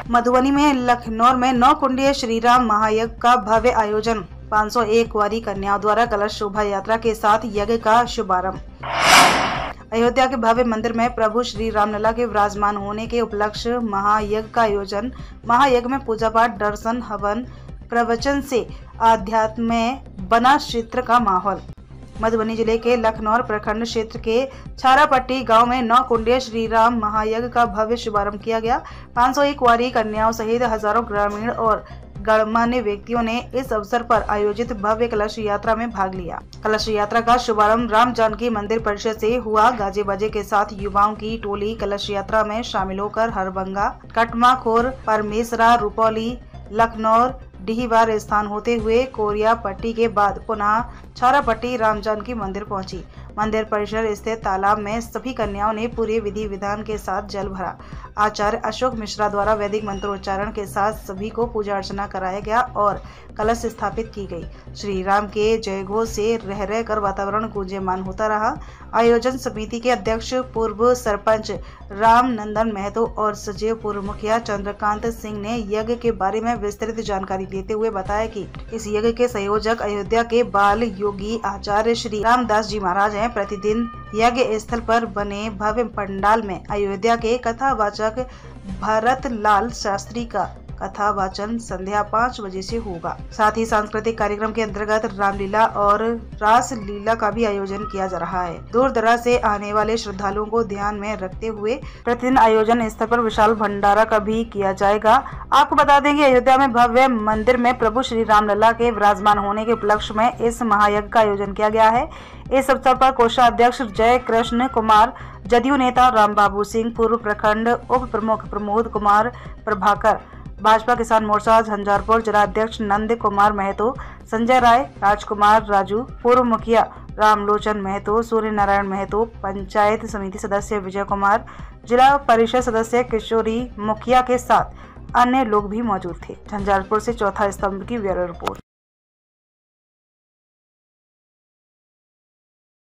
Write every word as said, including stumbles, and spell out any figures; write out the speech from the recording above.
मधुबनी में लखनऊ में नौ कुंडीय श्री राम महायज्ञ का भव्य आयोजन। पाँच सौ एक कुंवारी कन्याओं द्वारा कलश शोभा यात्रा के साथ यज्ञ का शुभारंभ। अयोध्या के भव्य मंदिर में प्रभु श्री रामलला के विराजमान होने के उपलक्ष्य महायज्ञ का आयोजन। महायज्ञ में पूजा पाठ, दर्शन, हवन, प्रवचन से आध्यात्म में बना चित्र का माहौल। मधुबनी जिले के लखनऊ प्रखंड क्षेत्र के छारापट्टी गांव में नौ कुंडीय श्री राम महायज्ञ का भव्य शुभारंभ किया गया। पाँच सौ एक कुंवारी कन्याओं सहित हजारों ग्रामीण और गणमान्य व्यक्तियों ने इस अवसर पर आयोजित भव्य कलश यात्रा में भाग लिया। कलश यात्रा का शुभारंभ राम जानकी मंदिर परिसर से हुआ। गाजे बाजे के साथ युवाओं की टोली कलश यात्रा में शामिल होकर हरबंगा, कटमाखोर, परमेसरा, रुपौली, लखनऊ, डीहवार स्थान होते हुए कोरिया पट्टी के बाद पुनः छारापट्टी राम जानकी मंदिर पहुंची। मंदिर परिसर स्थित तालाब में सभी कन्याओं ने पूरे विधि विधान के साथ जल भरा। आचार्य अशोक मिश्रा द्वारा वैदिक मंत्रोच्चारण के साथ सभी को पूजा अर्चना कराया गया और कलश स्थापित की गई। श्री राम के जय घोष से रह रह कर वातावरण गूंजयमान होता रहा। आयोजन समिति के अध्यक्ष पूर्व सरपंच राम नंदन महतो और सचिव पूर्व मुखिया चंद्रकांत सिंह ने यज्ञ के बारे में विस्तृत जानकारी देते हुए बताया कि इस यज्ञ के संयोजक अयोध्या के बाल योगी आचार्य श्री रामदास जी महाराज हैं। प्रतिदिन यज्ञ स्थल पर बने भव्य पंडाल में अयोध्या के कथावाचक भरत लाल शास्त्री का कथा वाचन संध्या पाँच बजे से होगा। साथ ही सांस्कृतिक कार्यक्रम के अंतर्गत रामलीला और रास लीला का भी आयोजन किया जा रहा है। दूर दराज से आने वाले श्रद्धालुओं को ध्यान में रखते हुए प्रतिदिन आयोजन स्थल पर विशाल भंडारा का भी किया जाएगा। आपको बता दें कि अयोध्या में भव्य मंदिर में प्रभु श्री रामलला के विराजमान होने के उपलक्ष्य में इस महायज्ञ का आयोजन किया गया है। इस अवसर पर कोषाध्यक्ष जय कृष्ण कुमार, जदयू नेता राम बाबू सिंह, पूर्व प्रखंड उप प्रमुख प्रमोद कुमार प्रभाकर, भाजपा किसान मोर्चा झंझारपुर जिलाध्यक्ष नंद कुमार महतो, संजय राय, राजकुमार राजू, पूर्व मुखिया रामलोचन महतो, सूर्य नारायण महतो, पंचायत समिति सदस्य विजय कुमार, जिला परिषद सदस्य किशोरी मुखिया के साथ अन्य लोग भी मौजूद थे। झंझारपुर से चौथा स्तंभ की ब्यूरो रिपोर्ट।